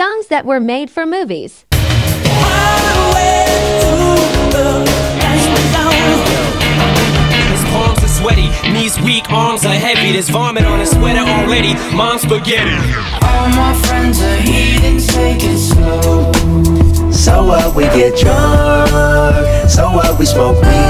songs that were made for movies. His palms are sweaty, knees weak, arms are heavy. There's vomit on his sweater already. Mom's spaghetti. All my friends are heathens, take it slow. So what, we get drunk. So what, we smoke weed.